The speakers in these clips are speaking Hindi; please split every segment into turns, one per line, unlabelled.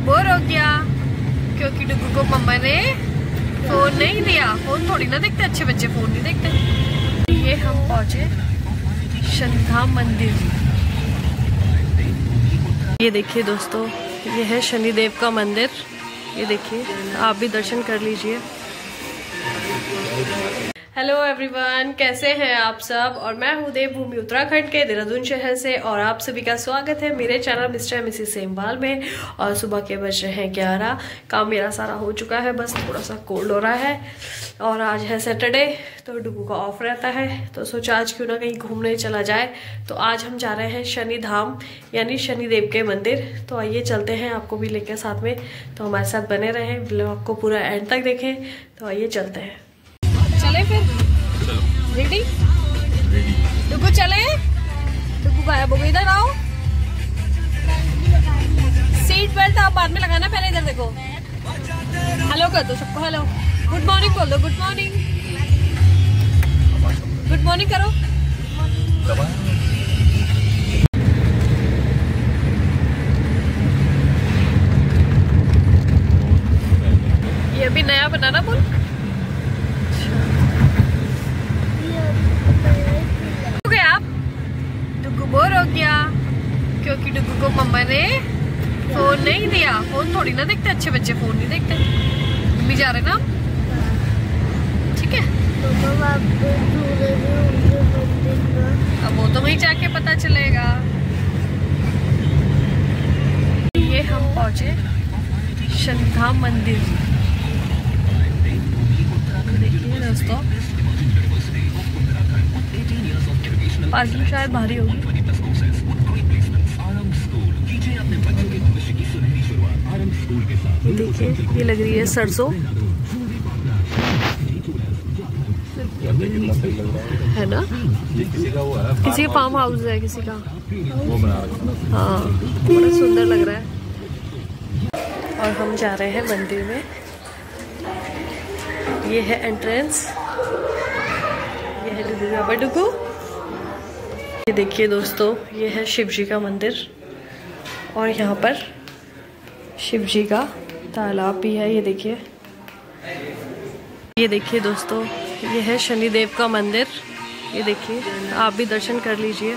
बोर हो गया क्योंकि डुगू को मम्मा ने फोन नहीं दिया। फोन थोड़ी ना देखते, अच्छे बच्चे फोन नहीं देखते। ये हम पहुंचे शनिधाम मंदिर। ये देखिए दोस्तों, ये है शनिदेव का मंदिर। ये देखिए, आप भी दर्शन कर लीजिए। हेलो एवरीवन, कैसे हैं आप सब। और मैं हूँ देवभूमि उत्तराखंड के देहरादून शहर से और आप सभी का स्वागत है मेरे channel Mr and Mrs Semwal में। और सुबह के बज रहे हैं 11। काम मेरा सारा हो चुका है, बस थोड़ा सा कोल्ड हो रहा है। और आज है सैटरडे, तो डुगू का ऑफ रहता है, तो सोचा आज क्यों ना कहीं घूमने चला जाए। तो आज हम जा रहे हैं शनिधाम यानी शनिदेव के मंदिर। तो आइए चलते हैं, आपको भी लेकर साथ में। तो हमारे साथ बने रहें, ब्लॉग को पूरा एंड तक देखें। तो आइए चलते हैं, चले फिर। रेडी डुगू, चले। डुगू गायब हो गई, इधर आओ। सीट बेल्ट आप बाद में लगाना, पहले इधर देखो। हेलो कर दो सबको, हेलो गुड मॉर्निंग बोल दो। गुड मॉर्निंग, गुड मॉर्निंग करो। ये अभी नया बनाना बोल। बोर हो गया क्योंकि डुगू को मम्मा ने फोन नहीं दिया। फोन थोड़ी ना देखते, अच्छे बच्चे फोन नहीं देखते। मम्मी जा रहे ना, ठीक है। अब वो तो वहीं जाके पता चलेगा। ये हम पहुंचे शनिधाम मंदिर। देखिए दोस्तों, पार्किंग शायद भारी होगी। ये देखिए, ये लग रही है सरसों, है ना। किसी का फार्म हाउस है, किसी का। हाँ, बड़ा सुंदर लग रहा है। और हम जा रहे हैं मंदिर में। ये है एंट्रेंस। ये है डुगू का डुगू। ये देखिए दोस्तों, ये है शिव जी का मंदिर और यहाँ पर शिव जी का तालाब भी है। ये देखिए, ये देखिए दोस्तों, ये है शनिदेव का मंदिर। ये देखिए, आप भी दर्शन कर लीजिए।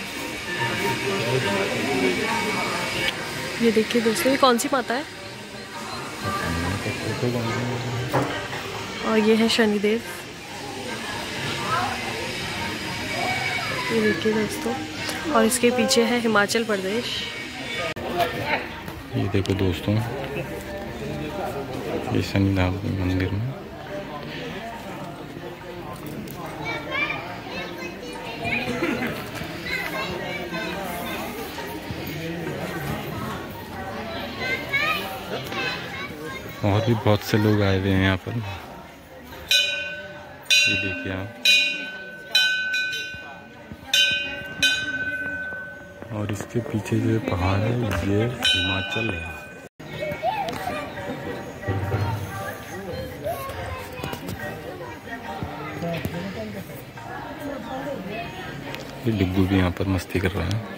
ये देखिए दोस्तों, ये कौन सी माता है। और ये है शनिदेव। ये देखिए दोस्तों, और इसके पीछे है हिमाचल प्रदेश।
ये देखो दोस्तों, ये शनिधाम मंदिर में और भी बहुत से लोग आए हुए हैं यहाँ पर। ये देखिए आप, और इसके पीछे जो पहाड़ है ये हिमाचल है। ये डुगू भी यहाँ पर मस्ती कर रहा है।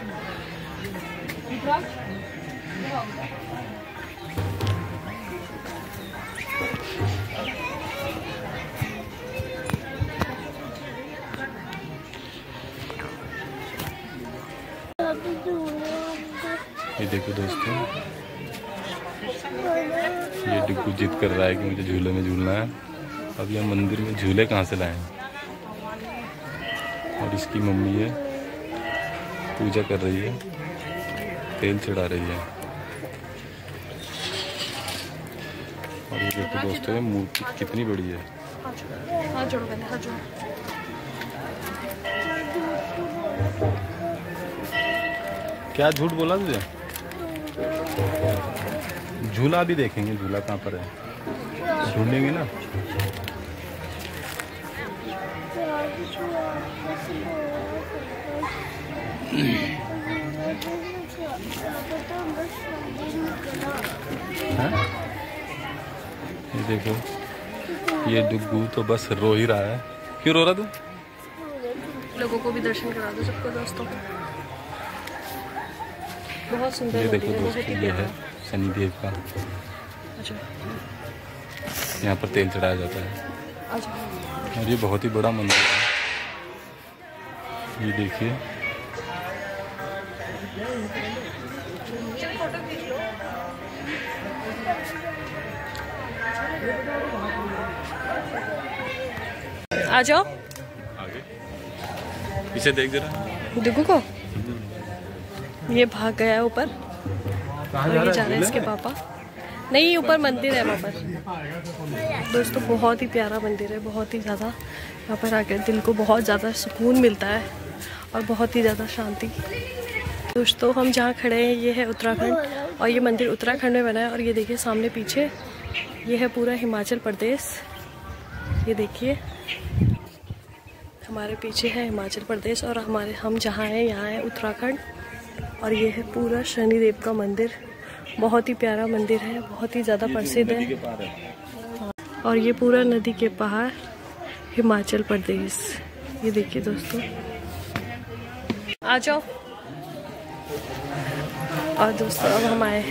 ये देखो दोस्तों, ये डुगू जिद कर रहा है कि मुझे झूले में झूलना है। अब यह मंदिर में झूले कहाँ से लाए। और इसकी मम्मी है, पूजा कर रही है, तेल चढ़ा रही है। और ये देखो दोस्तों, ये मूर्ति कितनी बड़ी है। क्या झूठ बोला तुझे। झूला भी देखेंगे, झूला कहाँ पर है, झूलेंगे ना। ये देखो, ये डुगू तो बस रो ही रहा है। क्यों रो रहा तू। लोगों को भी दर्शन करा दो सबको दोस्तों।
बहुत सुंदर
ये देखो
मंदिर है,
दोस्तों,
बहुत ही
ये है
प्यारा।
शनिदेव का।
अच्छा
यहाँ पर तेल चढ़ाया जाता है
अच्छा।
और ये बहुत ही बड़ा मंदिर है। ये देखिए,
आ जाओ।
आगे पीछे देख जरा।
दुगु को ये भाग गया है ऊपर, और ये जा रहे हैं इसके पापा। नहीं, ऊपर मंदिर है वहाँ पर दोस्तों, बहुत ही प्यारा मंदिर है, बहुत ही ज़्यादा। यहाँ पर आकर दिल को बहुत ज़्यादा सुकून मिलता है और बहुत ही ज़्यादा शांति। दोस्तों हम जहाँ खड़े हैं ये है उत्तराखंड, और ये मंदिर उत्तराखंड में बना है। और ये देखिए सामने पीछे ये है पूरा हिमाचल प्रदेश। ये देखिए हमारे पीछे है हिमाचल प्रदेश, और हम जहाँ हैं यहाँ है उत्तराखंड। और ये है पूरा शनिदेव का मंदिर, बहुत ही प्यारा मंदिर है, बहुत ही ज़्यादा प्रसिद्ध है। और ये पूरा नदी के पार हिमाचल प्रदेश। ये देखिए दोस्तों, आ जाओ। और दोस्तों अब हम आए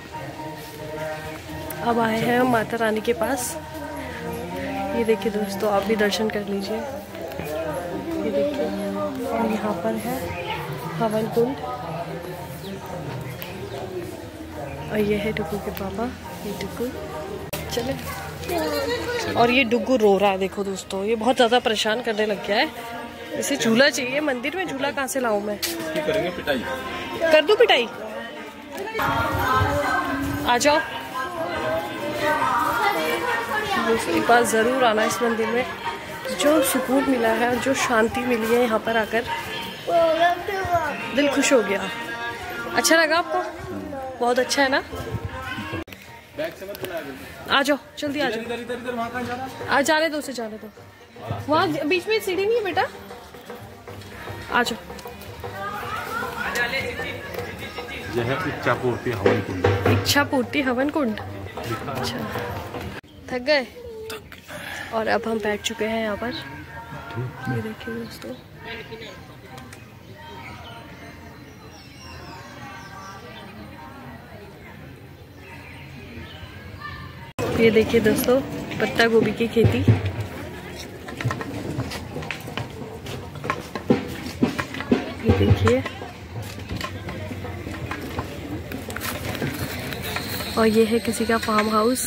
हैं माता रानी के पास। ये देखिए दोस्तों, आप भी दर्शन कर लीजिए। ये देखिए, और यहाँ पर है हवन कुंड, और ये है डुगू के पापा। ये डुगू चले, और ये डुगू रो रहा है। देखो दोस्तों, ये बहुत ज़्यादा परेशान करने लग गया है। इसे झूला चाहिए, मंदिर में झूला कहाँ से लाऊं मैं?
करेंगे पिटाई,
कर दूं पिटाई? आ जाओ, एक बार ज़रूर आना इस मंदिर में। जो सुकून मिला है और जो शांति मिली है यहाँ पर आकर, दिल खुश हो गया। अच्छा लगा आपको? बहुत अच्छा है ना? आ जाओ, जल्दी आ जाओ। आ जाने दो, उसे जाने दो। वहाँ बीच में सीढ़ी नहीं है बेटा, आ जाओ।
यह है इच्छा पूर्ति हवन कुंड।
इच्छा पूर्ति हवन कुंड। अच्छा, थक गए? और अब हम बैठ चुके हैं यहाँ पर। ये देखिए दोस्तों, ये देखिए दोस्तों, पत्ता गोभी की खेती। ये देखिए, और ये है किसी का फार्म हाउस।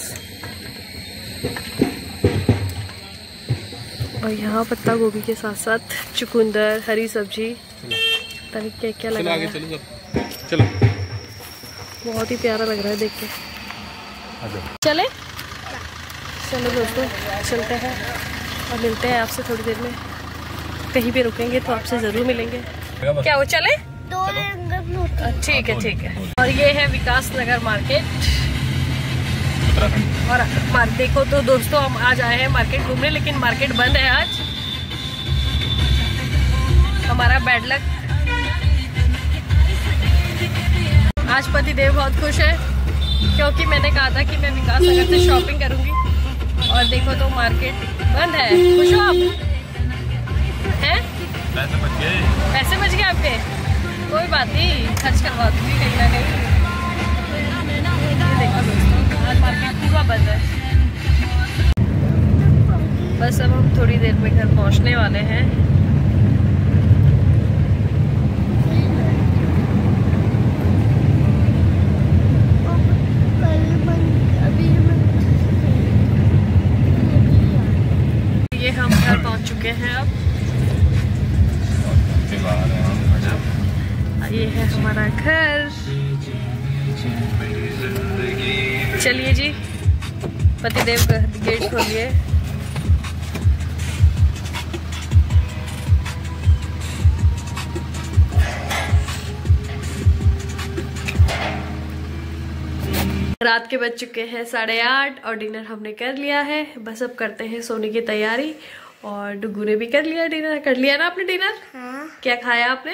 और यहाँ पत्ता गोभी के साथ साथ चुकंदर, हरी सब्जी, पता नहीं क्या क्या लगा है।
चलो,
बहुत ही प्यारा लग रहा है देख के। चले चलो दोस्तों, चलते हैं और मिलते हैं आपसे थोड़ी देर में। कहीं भी रुकेंगे तो आपसे जरूर मिलेंगे। क्या वो चले? ठीक है ठीक है। और ये है विकास नगर मार्केट। और देखो तो दोस्तों, हम आज आए हैं मार्केट घूमने, लेकिन मार्केट बंद है आज। हमारा बैड लक। आज पति देव बहुत खुश है क्योंकि मैंने कहा था कि मैं विकास नगर से शॉपिंग करूंगी, और देखो तो मार्केट बंद है। खुश हो आप? हैं? पैसे बच गए आपके? कोई बात नहीं, खर्च करवा दूंगी कहीं ना कहीं। देखो दोस्तों, आज मार्केट पूरा बंद है। बस अब हम थोड़ी देर में घर पहुंचने वाले हैं। ये हम घर पहुंच चुके हैं अब। ये है हमारा घर। चलिए जी, पतिदेव गेट खोलिए। रात के बज चुके हैं 8:30 और डिनर हमने कर लिया है। बस अब करते हैं सोने की तैयारी। और डुगू ने भी कर लिया डिनर। कर लिया ना आपने डिनर?
हाँ।
क्या खाया आपने?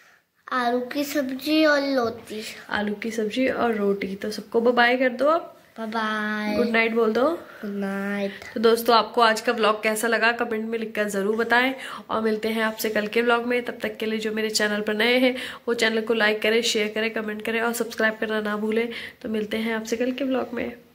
आलू की सब्जी और रोटी।
आलू की सब्जी और रोटी। तो सबको बाय कर दो आप।
बाय।
गुड नाइट बोल दो।
Good night.
तो दोस्तों आपको आज का व्लॉग कैसा लगा कमेंट में लिखकर ज़रूर बताएं और मिलते हैं आपसे कल के व्लॉग में। तब तक के लिए जो मेरे चैनल पर नए हैं वो चैनल को लाइक करें, शेयर करें, कमेंट करें और सब्सक्राइब करना ना भूलें। तो मिलते हैं आपसे कल के व्लॉग में।